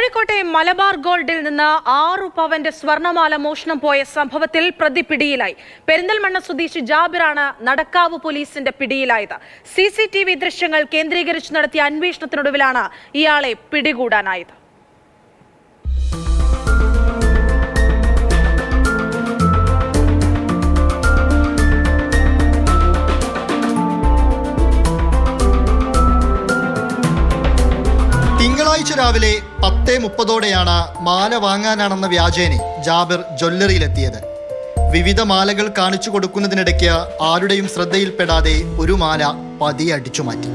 കോഴിക്കോട്ടെ മലബാർ ഗോൾഡിൽ നിന്ന് 6 പവന്റെ സ്വർണമാല മോഷണം പോയ സംഭവത്തിൽ പ്രതി പിടിയിലായി. പെരിന്തൽമണ്ണ സ്വദേശി ജാബിറാണ് നടക്കാവ് പോലീസിന്റെ പിടിയിലായത്. CCTV ദൃശ്യങ്ങൾ കേന്ദ്രീകരിച്ച് നടത്തിയ അന്വേഷണത്തിനൊടുവിലാണ് ഇയാളെ പിടികൂടാനായത്. തിങ്കളാഴ്ച രാവിലെ 10:30ഓടെയാണ് മാല വാങ്ങാനാണെന്ന വ്യാജേനെ ജാബിർ ജ്വല്ലറിയിലെത്തിയത്. വിവിധ മാലകൾ കാണിച്ചു കൊടുക്കുന്നതിനിടയ്ക്ക് ആരുടെയും ശ്രദ്ധയിൽപ്പെടാതെ ഒരു മാല പതിയെ അടിച്ചു മാറ്റി.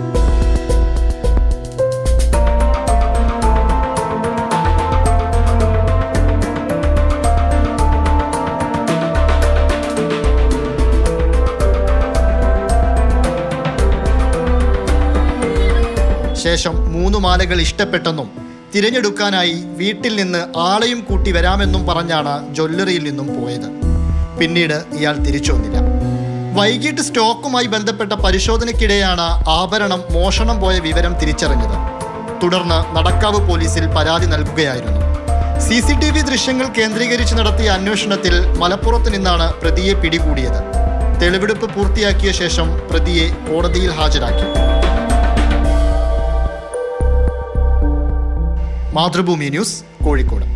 ശേഷം 3 മാലകൾ ഇഷ്ടപ്പെട്ടെന്നും തിരഞ്ഞെടുക്കാനായി വീട്ടിൽ നിന്ന് ആളെയും കൂട്ടി വരാമെന്നും പറഞ്ഞാണ് ജ്വല്ലറിയിൽ നിന്നും പോയത്. പിന്നീട് ഇയാൾ തിരിച്ചു വന്നില്ല. വൈകിട്ട് സ്റ്റോക്കുമായി ബന്ധപ്പെട്ട പരിശോധനയ്ക്കിടെയാണ് ആഭരണം മോഷണം പോയ വിവരം തിരിച്ചറിഞ്ഞത്. തുടർന്ന് നടക്കാവ് പോലീസിൽ പരാതി നൽകുകയായിരുന്നു. CCTV ദൃശ്യങ്ങൾ കേന്ദ്രീകരിച്ച് നടത്തിയ അന്വേഷണത്തിൽ മലപ്പുറത്ത് നിന്നാണ് പ്രതിയെ പിടികൂടിയത്. തെളിവെടുപ്പ് പൂർത്തിയാക്കിയ ശേഷം പ്രതിയെ കോടതിയിൽ ഹാജരാക്കി. മാതൃഭൂമി ന്യൂസ്, കോഴിക്കോട്.